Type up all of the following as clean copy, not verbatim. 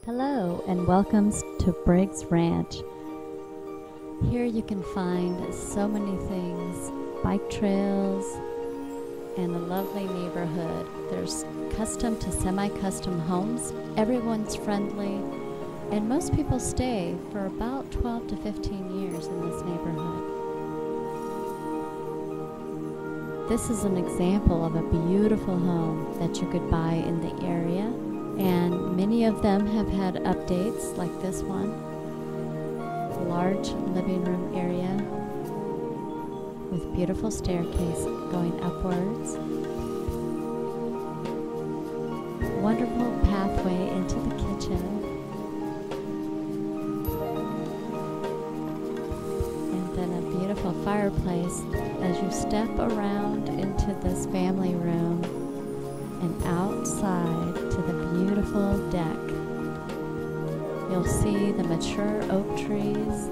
Hello and welcome to Briggs Ranch. Here you can find so many things, bike trails and a lovely neighborhood. There's custom to semi-custom homes. Everyone's friendly and most people stay for about 12 to 15 years in this neighborhood. This is an example of a beautiful home that you could buy in the area. And many of them have had updates like this one. Large living room area with beautiful staircase going upwards. Wonderful pathway into the kitchen. And then a beautiful fireplace as you step around into this family room and outside to the beautiful deck. You'll see the mature oak trees.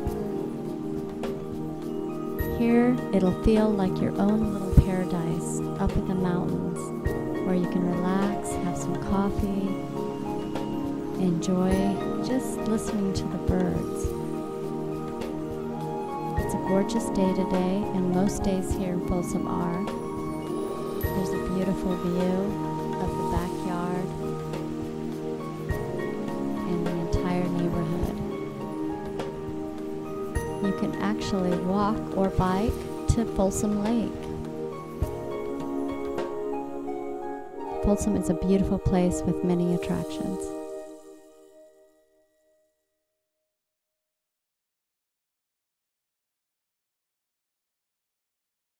Here it'll feel like your own little paradise up in the mountains where you can relax, have some coffee, enjoy just listening to the birds. It's a gorgeous day today, and most days here in Folsom are. There's a beautiful view of the backyard and the entire neighborhood. You can actually walk or bike to Folsom Lake. Folsom is a beautiful place with many attractions.